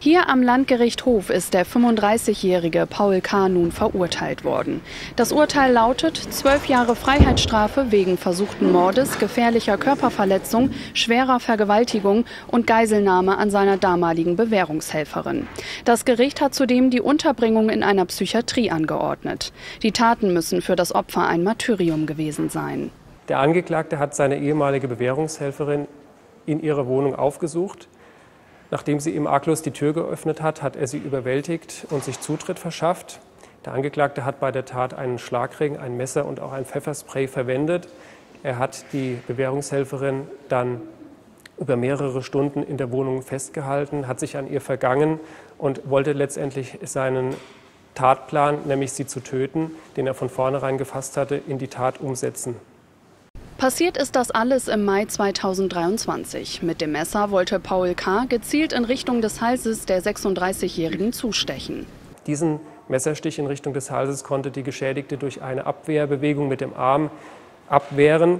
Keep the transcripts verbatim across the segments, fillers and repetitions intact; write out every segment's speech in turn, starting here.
Hier am Landgericht Hof ist der fünfunddreißigjährige Paul K. nun verurteilt worden. Das Urteil lautet zwölf Jahre Freiheitsstrafe wegen versuchten Mordes, gefährlicher Körperverletzung, schwerer Vergewaltigung und Geiselnahme an seiner damaligen Bewährungshelferin. Das Gericht hat zudem die Unterbringung in einer Psychiatrie angeordnet. Die Taten müssen für das Opfer ein Martyrium gewesen sein. Der Angeklagte hat seine ehemalige Bewährungshelferin in ihrer Wohnung aufgesucht. Nachdem sie ihm arglos die Tür geöffnet hat, hat er sie überwältigt und sich Zutritt verschafft. Der Angeklagte hat bei der Tat einen Schlagring, ein Messer und auch ein Pfefferspray verwendet. Er hat die Bewährungshelferin dann über mehrere Stunden in der Wohnung festgehalten, hat sich an ihr vergangen und wollte letztendlich seinen Tatplan, nämlich sie zu töten, den er von vornherein gefasst hatte, in die Tat umsetzen. Passiert ist das alles im Mai zweitausenddreiundzwanzig. Mit dem Messer wollte Paul K. gezielt in Richtung des Halses der sechsunddreißigjährigen zustechen. Diesen Messerstich in Richtung des Halses konnte die Geschädigte durch eine Abwehrbewegung mit dem Arm abwehren.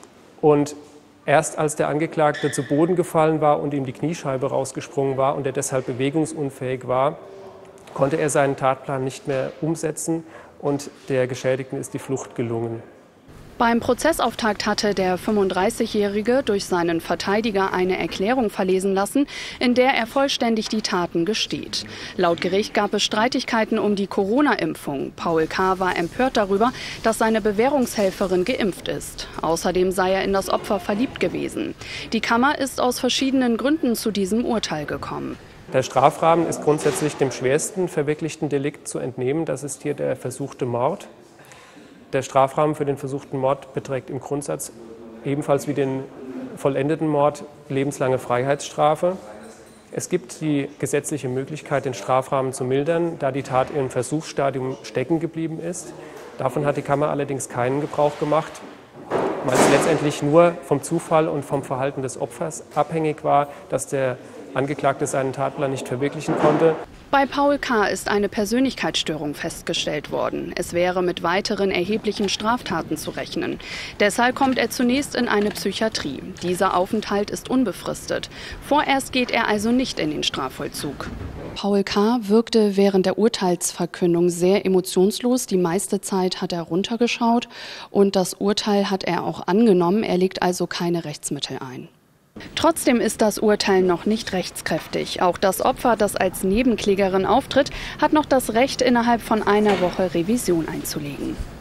Und erst als der Angeklagte zu Boden gefallen war und ihm die Kniescheibe rausgesprungen war und er deshalb bewegungsunfähig war, konnte er seinen Tatplan nicht mehr umsetzen und der Geschädigten ist die Flucht gelungen. Beim Prozessauftakt hatte der fünfunddreißigjährige durch seinen Verteidiger eine Erklärung verlesen lassen, in der er vollständig die Taten gesteht. Laut Gericht gab es Streitigkeiten um die Corona-Impfung. Paul K. war empört darüber, dass seine Bewährungshelferin geimpft ist. Außerdem sei er in das Opfer verliebt gewesen. Die Kammer ist aus verschiedenen Gründen zu diesem Urteil gekommen. Der Strafrahmen ist grundsätzlich dem schwersten verwirklichten Delikt zu entnehmen. Das ist hier der versuchte Mord. Der Strafrahmen für den versuchten Mord beträgt im Grundsatz ebenfalls wie den vollendeten Mord lebenslange Freiheitsstrafe. Es gibt die gesetzliche Möglichkeit, den Strafrahmen zu mildern, da die Tat im Versuchsstadium stecken geblieben ist. Davon hat die Kammer allerdings keinen Gebrauch gemacht, weil es letztendlich nur vom Zufall und vom Verhalten des Opfers abhängig war, dass der Angeklagte seinen Tatplan nicht verwirklichen konnte. Bei Paul K. ist eine Persönlichkeitsstörung festgestellt worden. Es wäre mit weiteren erheblichen Straftaten zu rechnen. Deshalb kommt er zunächst in eine Psychiatrie. Dieser Aufenthalt ist unbefristet. Vorerst geht er also nicht in den Strafvollzug. Paul K. wirkte während der Urteilsverkündung sehr emotionslos. Die meiste Zeit hat er runtergeschaut und das Urteil hat er auch angenommen. Er legt also keine Rechtsmittel ein. Trotzdem ist das Urteil noch nicht rechtskräftig. Auch das Opfer, das als Nebenklägerin auftritt, hat noch das Recht, innerhalb von einer Woche Revision einzulegen.